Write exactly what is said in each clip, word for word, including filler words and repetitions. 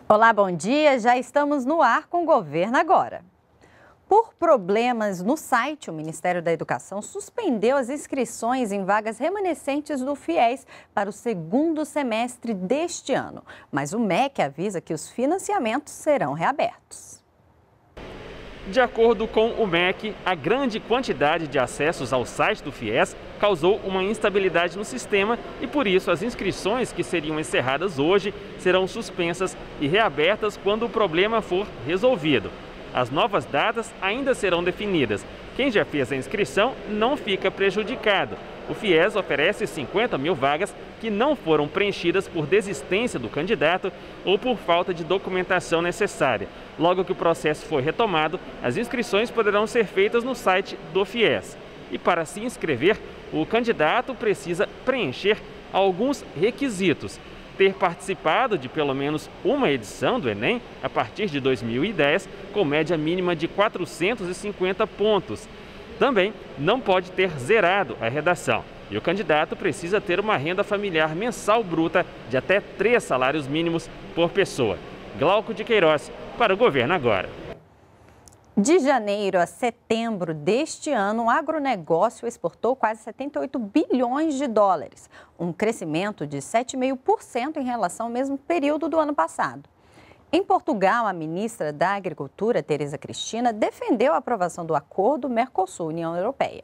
Olá, bom dia. Já estamos no ar com o Governo Agora. Por problemas no site, o Ministério da Educação suspendeu as inscrições em vagas remanescentes do FIES para o segundo semestre deste ano. Mas o M E C avisa que os financiamentos serão reabertos. De acordo com o M E C, a grande quantidade de acessos ao site do FIES causou uma instabilidade no sistema e, por isso, as inscrições que seriam encerradas hoje serão suspensas e reabertas quando o problema for resolvido. As novas datas ainda serão definidas. Quem já fez a inscrição não fica prejudicado. O FIES oferece cinquenta mil vagas que não foram preenchidas por desistência do candidato ou por falta de documentação necessária. Logo que o processo for retomado, as inscrições poderão ser feitas no site do FIES. E para se inscrever, o candidato precisa preencher alguns requisitos: ter participado de pelo menos uma edição do Enem a partir de dois mil e dez, com média mínima de quatrocentos e cinquenta pontos. Também não pode ter zerado a redação. E o candidato precisa ter uma renda familiar mensal bruta de até três salários mínimos por pessoa. Glauco de Queiroz, para o Governo Agora. De janeiro a setembro deste ano, o agronegócio exportou quase setenta e oito bilhões de dólares, um crescimento de sete vírgula cinco por cento em relação ao mesmo período do ano passado. Em Portugal, a ministra da Agricultura, Tereza Cristina, defendeu a aprovação do acordo Mercosul-União Europeia.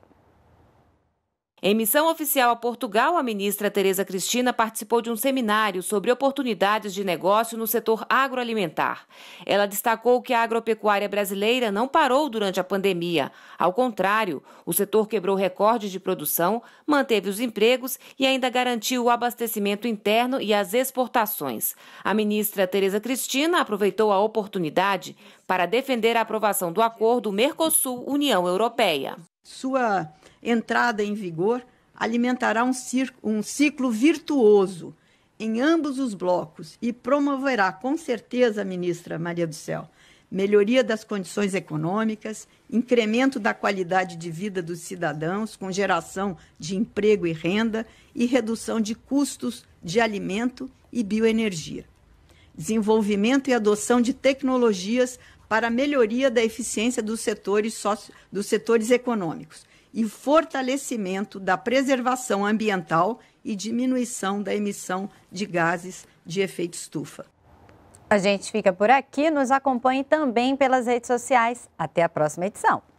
Em missão oficial a Portugal, a ministra Tereza Cristina participou de um seminário sobre oportunidades de negócio no setor agroalimentar. Ela destacou que a agropecuária brasileira não parou durante a pandemia. Ao contrário, o setor quebrou recordes de produção, manteve os empregos e ainda garantiu o abastecimento interno e as exportações. A ministra Tereza Cristina aproveitou a oportunidade para defender a aprovação do acordo Mercosul-União Europeia. Sua entrada em vigor alimentará um, um ciclo virtuoso em ambos os blocos e promoverá, com certeza, ministra Maria do Céu, melhoria das condições econômicas, incremento da qualidade de vida dos cidadãos, com geração de emprego e renda e redução de custos de alimento e bioenergia. Desenvolvimento e adoção de tecnologias para a melhoria da eficiência dos setores, socio, dos setores econômicos e fortalecimento da preservação ambiental e diminuição da emissão de gases de efeito estufa. A gente fica por aqui, nos acompanhe também pelas redes sociais. Até a próxima edição.